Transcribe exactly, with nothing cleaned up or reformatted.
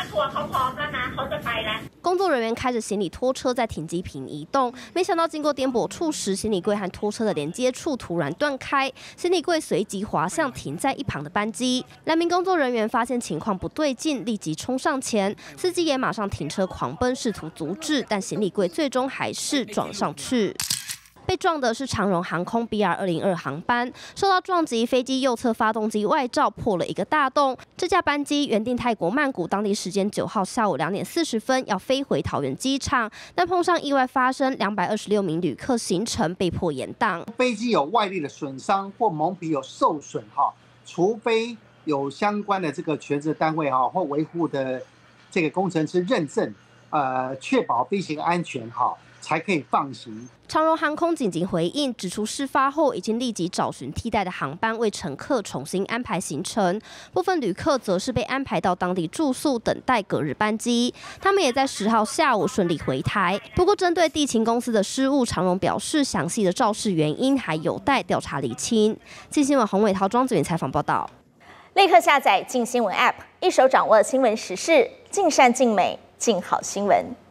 ทัวร์เขาพร้อมแล้วนะเขาจะไปแล้ว。 工作人员开着行李拖车在停机坪移动，没想到经过颠簸处时，行李柜和拖车的连接处突然断开，行李柜随即滑向停在一旁的班机。两名工作人员发现情况不对劲，立即冲上前，司机也马上停车狂奔，试图阻止，但行李柜最终还是撞上去。 被撞的是长荣航空 B R 二零二航班，受到撞击，飞机右侧发动机外罩破了一个大洞。这架班机原定泰国曼谷当地时间九号下午两点四十分要飞回桃园机场，但碰上意外发生，两百二十六名旅客行程被迫延宕。 飞机有外力的损伤或蒙皮有受损哈，除非有相关的这个全职单位哈或维护的这个工程师认证，呃，确保飞行安全哈。 才可以放行。 长荣航空紧急回应，指出事发后已经立即找寻替代的航班，为乘客重新安排行程。部分旅客则是被安排到当地住宿，等待隔日班机。他们也在十号下午顺利回台。不过，针对地勤公司的失误，长荣表示详细的肇事原因还有待调查厘清。记新闻洪伟涛、庄子云采访报道。 立刻下载镜新闻 App， 一手掌握新闻时事，尽善尽美，尽好新闻。